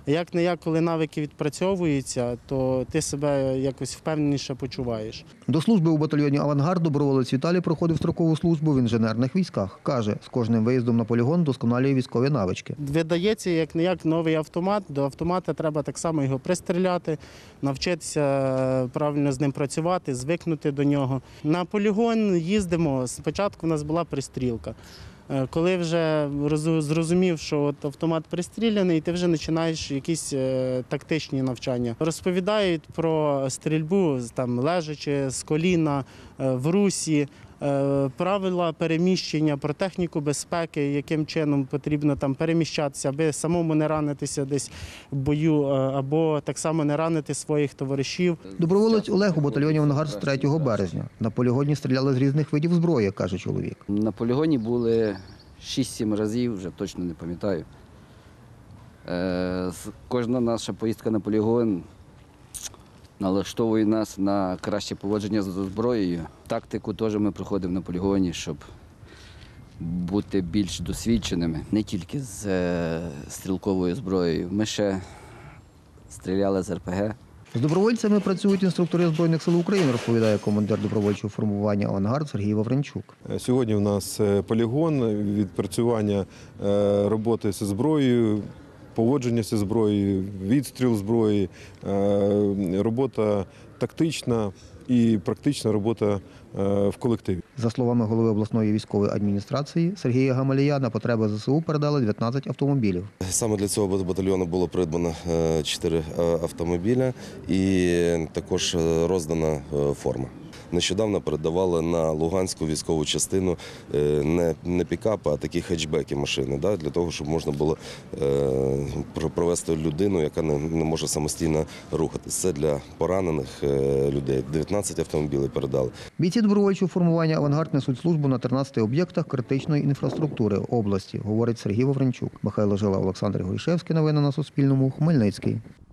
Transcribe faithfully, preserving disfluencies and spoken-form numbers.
Як не як, коли навики відпрацьовуються, то ти себе якось впевненіше почуваєш. До служби у батальйоні «Авангард» доброволець Віталій проходив строкову службу в інженерних військах. Каже, з кожним виїздом на полігон досконалює військові навички. Видається, як не як, новий автомат. До автомата треба так само його пристріляти, навчитися правильно з ним працювати, звикнути до нього. На полігон їздимо. Спочатку в нас була пристрілка. Коли вже зрозумів, що от автомат пристріляний, ти вже починаєш якісь тактичні навчання. Розповідають про стрільбу там, лежачи, з коліна, в русі, правила переміщення, про техніку безпеки, яким чином потрібно там переміщатися, аби самому не ранитися десь в бою, або так само не ранити своїх товаришів. Доброволець Олег у батальйоні «Авангард» з третього березня. На полігоні стріляли з різних видів зброї, каже чоловік. На полігоні були шість-сім разів, вже точно не пам'ятаю. Кожна наша поїздка на полігон налаштовує нас на краще поводження з зброєю. Тактику теж ми проходимо на полігоні, щоб бути більш досвідченими. Не тільки з стрілковою зброєю. Ми ще стріляли з ер пе ге. З добровольцями працюють інструктори Збройних сил України, розповідає командир добровольчого формування «Авангард» Сергій Вавренчук. Сьогодні в нас полігон, відпрацювання роботи зі зброєю, поводження зі зброєю, відстріл зброї, робота тактична і практична робота в колективі. За словами голови обласної військової адміністрації Сергія Гамалія, на потреби зе се у передали дев'ятнадцять автомобілів. Саме для цього батальйону було придбано чотири автомобіля і також роздана форма. Нещодавно передавали на Луганську військову частину не, не пікапи, а такі хетчбеки машини, да, для того, щоб можна було е, провести людину, яка не, не може самостійно рухатися. Це для поранених е, людей. дев'ятнадцять автомобілів передали. Бійці добровольчого формування «Авангард» несуть службу на тринадцяти об'єктах критичної інфраструктури області, говорить Сергій Вавренчук. Михайло Жила, Олександр Горішевський. Новини на Суспільному. Хмельницький.